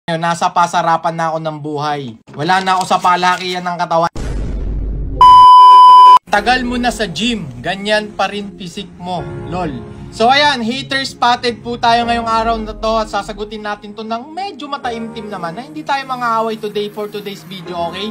Ngayon, nasa pasarapan na ako ng buhay. Wala na ako sa palakihan ng katawan. Tagal mo na sa gym, ganyan pa rin physique mo, lol. So ayan, hater spotted po tayo ngayong araw na to at sasagutin natin to ng medyo mataimtim naman na hindi tayo mga away today for today's video, okay?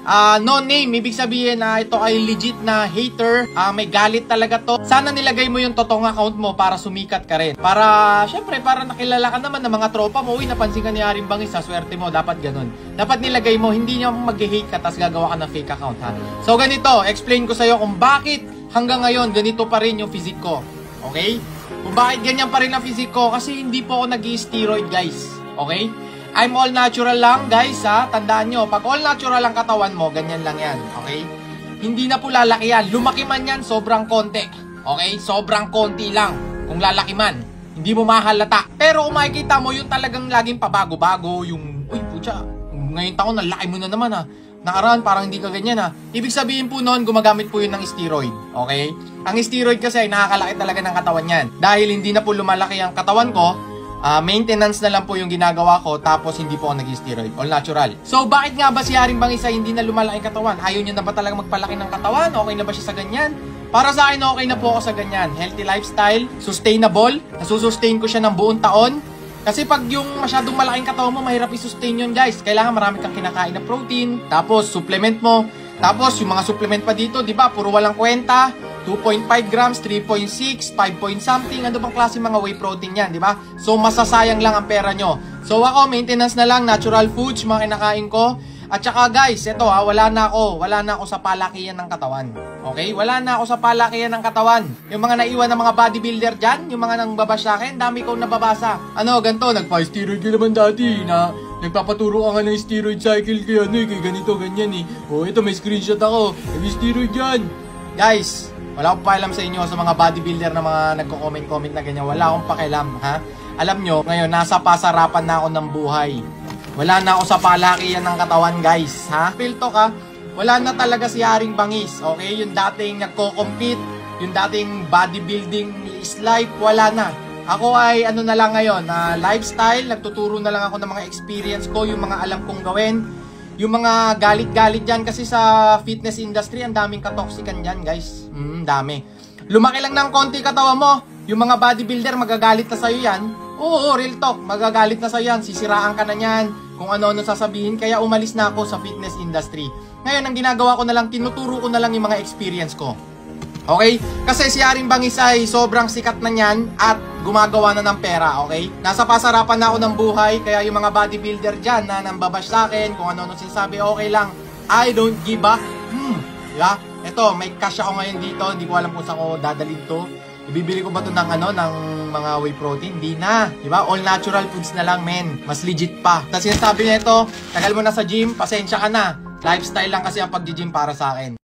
No name, ibig sabihin na ito ay legit na hater, may galit talaga to. Sana nilagay mo yung totoong account mo para sumikat ka rin. Para, syempre, para nakilala ka naman ng mga tropa mo. Uy, napansin ka ni Haring Bangis, sa swerte mo, dapat ganun. Dapat nilagay mo, hindi niya mag-hate ka, tas gagawa ka ng fake account, ha? So ganito, explain ko sa'yo kung bakit hanggang ngayon ganito pa rin yung physique ko. Okay? Kung bakit ganyan pa rin ang physique ko, kasi hindi po ako nag-i-steroid, guys. Okay? I'm all natural lang, guys, ha? Tandaan nyo, pag all natural ang katawan mo, ganyan lang yan, okay? Hindi na po lalaki yan. Lumaki man yan, sobrang konti. Okay? Sobrang konti lang. Kung lalaki man, hindi mo mahalata. Pero kung makikita mo, yung talagang laging pabago-bago, yung, uy, putya, ngayon taon, nalaki mo na naman, ha? Nakaraan, parang hindi ka ganyan, ha? Ibig sabihin po noon, gumagamit po yun ng steroid. Okay? Ang steroid kasi ay nakakalaki talaga ng katawan yan. Dahil hindi na po lumalaki ang katawan ko, maintenance na lang po yung ginagawa ko, tapos hindi po ako nag-steroid, all natural. So bakit nga ba si Haring Bangis ay hindi na lumalaki katawan? Ayaw niya na ba talaga magpalaki ng katawan? Okay na ba siya sa ganyan? Para sa akin, okay na po ako sa ganyan. Healthy lifestyle, sustainable, nasusustain ko siya ng buong taon. Kasi pag yung masyadong malaking katawan mo, mahirap i-sustain yun, guys. Kailangan marami kang kinakain na protein, tapos supplement mo, tapos yung mga supplement pa dito, di ba, puro walang kwenta. 2.5 grams, 3.6, 5 point something, ano bang klase mga whey protein yan, di ba? So, masasayang lang ang pera nyo. So, ako, maintenance na lang, natural foods, mga kinakain ko. At saka, guys, ito wala na ako sa palakihan ng katawan. Okay? Wala na ako sa palakihan ng katawan. Yung mga naiwan ng mga bodybuilder dyan, yung mga nang babash sa akin, dami kong nababasa. Ano, ganito, nagpa-steroid ka naman dati, na nagpapaturo ka nga ng steroid cycle kaya, kay ganito, ganyan, eh. O, ito, may screenshot ako, nag-steroid yan. Guys, wala akong pakialam sa inyo, sa mga bodybuilder na mga nagko-comment na ganyan. Wala akong pakialam, ha? Alam nyo, ngayon, nasa pasarapan na ako ng buhay. Wala na ako sa palakihan ng katawan, guys, ha? Real talk, ha? Wala na talaga si Haring Bangis, okay? Yung dating nagko-compete, yung dating bodybuilding is life, wala na. Ako ay, ano na lang ngayon, lifestyle, nagtuturo na lang ako ng mga experience ko, yung mga alam kong gawin. Yung mga galit-galit dyan kasi sa fitness industry, ang daming katoksikan dyan, guys. Dami. Lumaki lang ng konti katawan mo, yung mga bodybuilder magagalit na sa'yo yan. Oo, real talk, magagalit na sa'yo yan. Sisiraan ka na yan, kung ano-ano sasabihin. Kaya umalis na ako sa fitness industry. Ngayon, ang ginagawa ko na lang, tinuturo ko na lang yung mga experience ko. Okay? Kasi si Haring Bangis ay sobrang sikat na niyan at gumagawa na ng pera, okay? Nasa pasarapan na ako ng buhay, kaya yung mga bodybuilder dyan na nambabash sa akin, kung ano-ano sinasabi, okay lang. I don't give a diba? Ito, may cash ako ngayon dito, hindi ko alam kung saan ko dadalhin to. Ibibili ko ba to ng ng mga whey protein? Hindi na, diba? All natural foods na lang, men. Mas legit pa. Tapos sinasabi niya ito, tagal mo na sa gym, pasensya ka na. Lifestyle lang kasi ang pag-gym para sa akin.